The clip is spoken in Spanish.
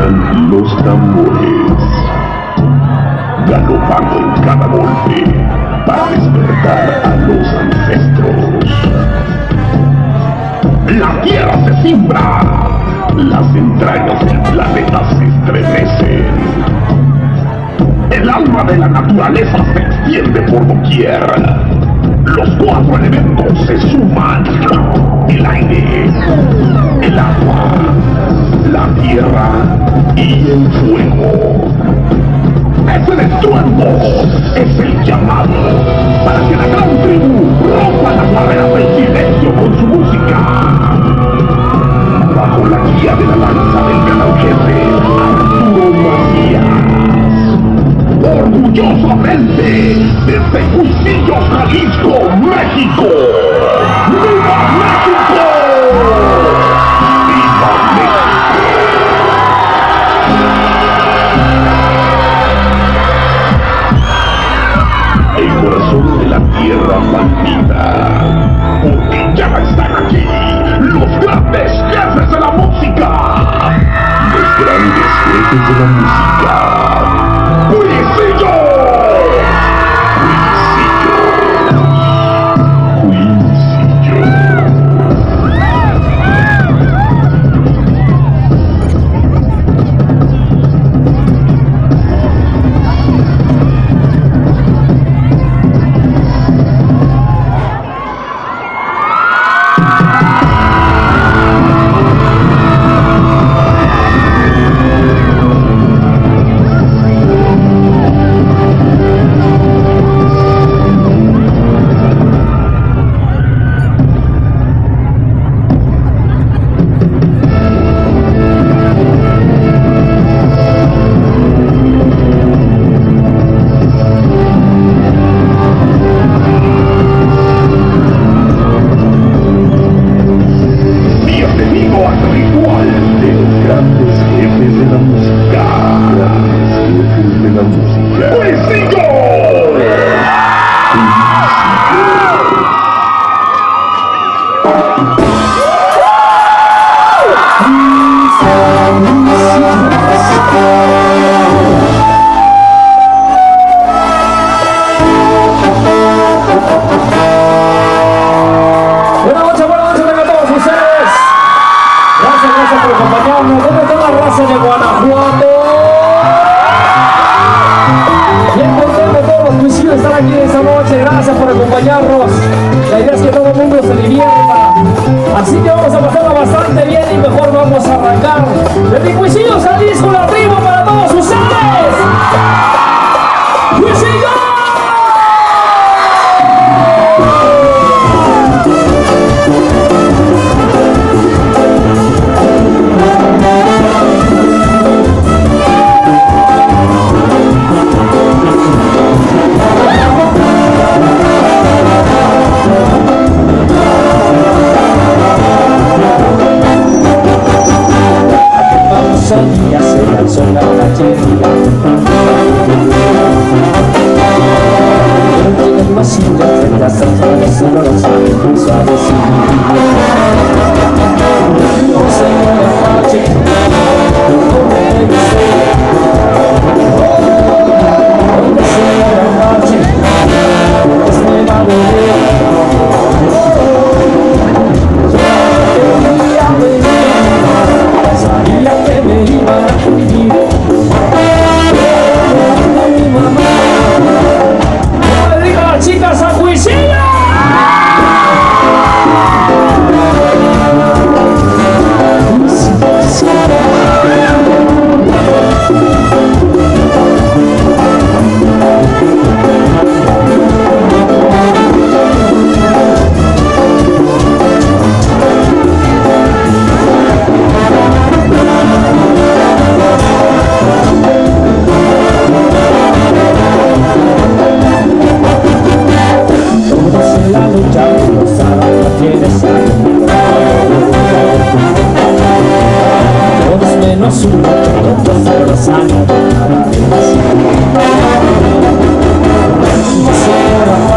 Suenan los tambores, galopando en cada golpe para despertar a los ancestros. La tierra se cimbra, las entrañas del planeta se estremecen. El alma de la naturaleza se extiende por doquier. Los cuatro elementos se suman: el aire, el agua, la tierra y el fuego. Ese estruendo es el llamado para que la gran tribu rompa las barreras del silencio con su música. Bajo la guía de la lanza del gran jefe Arturo Macías, orgullosamente desde Cuisillo, Jalisco, México. ¡Viva México! ¡Viva México! El corazón de la tierra palpita, porque ya están aquí los grandes jefes de la música. Los grandes jefes de la música. ¡Cuisillo! La idea es que todo el mundo se divierta, así que vamos a pasarla bastante bien y mejor vamos a arrancar. Desde Cuisillo, Jalisco, la tribu para todos ustedes. ¡Cuisillo! Ya se lanzó la cachería. Pero el vacío frente a Santanes dolorosa, suavecita. No se mueve noche, no me dice. Donde sea la noche, es me va a volver. Sabía que me iba a cuidar. Mi mamá, no le digan a las chicas a Cuisillo. Menos uno, todos de los años de cada vez.